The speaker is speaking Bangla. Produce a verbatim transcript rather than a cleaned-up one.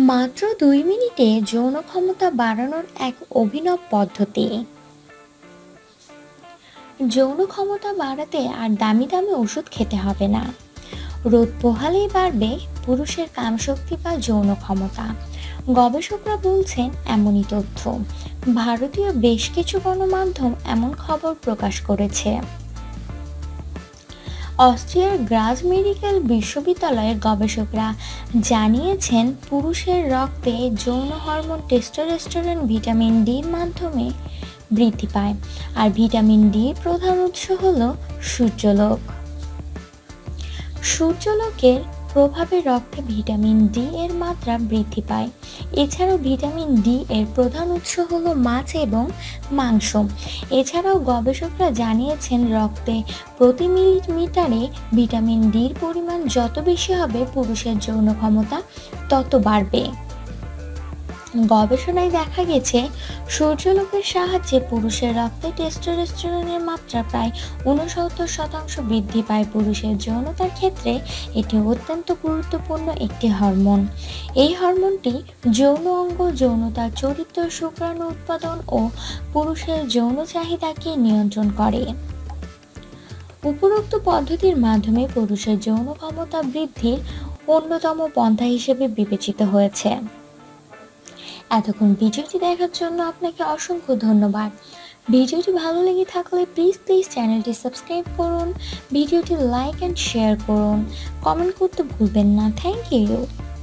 মাত্র দুই মিনিটে যৌন ক্ষমতা বাড়ানোর এক অভিনব পদ্ধতি। যৌন ক্ষমতা বাড়াতে আর দামি দামি ওষুধ খেতে হবে না। রোদ পোহালেই বাড়বে পুরুষের কামশক্তি বা যৌন ক্ষমতা। গবেষকরা বলছেন এমনই তথ্য। ভারতীয় বেশ কিছু গণমাধ্যম এমন খবর প্রকাশ করেছে। অস্ট্রিয়ার গ্রাজ মেডিকেল বিশ্ববিদ্যালয়ের গবেষকরা জানিয়েছেন পুরুষের রক্তে যৌন হরমোন টেস্টোস্টেরন ভিটামিন ডির মাধ্যমে বৃদ্ধি পায়, আর ভিটামিন ডির প্রধান উৎস হল সূর্যালোক। সূর্যালোকের প্রভাবে রক্তে ভিটামিন ডি এর মাত্রা বৃদ্ধি পায়। এছাড়াও ভিটামিন ডি এর প্রধান উৎস হলো মাছ এবং মাংস। এছাড়াও গবেষকরা জানিয়েছেন রক্তে প্রতি মিলিমিটারে ভিটামিন ডির পরিমাণ যত বেশি হবে পুরুষের যৌন ক্ষমতা তত বাড়বে। গবেষণায় দেখা গেছে সূর্যালোকের সাহায্যে পুরুষের রক্তে টেস্টোস্টেরনের মাত্রা প্রায় ঊনসত্তর শতাংশ বৃদ্ধি পায়। পুরুষের যৌনতার ক্ষেত্রে এটি অত্যন্ত গুরুত্বপূর্ণ একটি হরমোন। এই হরমোনটি যৌন অঙ্গ, যৌনতার চরিত্র, শুক্রাণু উৎপাদন ও পুরুষের যৌন চাহিদাকে নিয়ন্ত্রণ করে। উপরোক্ত পদ্ধতির মাধ্যমে পুরুষের যৌন ক্ষমতা বৃদ্ধির অন্যতম পন্থা হিসেবে বিবেচিত হয়েছে। এতক্ষণ ভিডিওটি দেখার জন্য আপনাকে অসংখ্য ধন্যবাদ। ভিডিওটি ভালো লেগে থাকলে প্লিজ প্লিজ চ্যানেলটি সাবস্ক্রাইব করুন, ভিডিওটি লাইক অ্যান্ড শেয়ার করুন, কমেন্ট করতে ভুলবেন না। Thank you.